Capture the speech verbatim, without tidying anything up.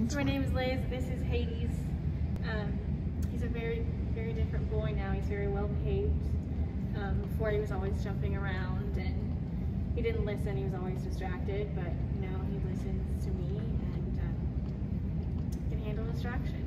My name is Liz. This is Hades. Um, he's a very, very different boy now. He's very well behaved. Um, before he was always jumping around and he didn't listen. He was always distracted, but now he listens to me and um, can handle distraction.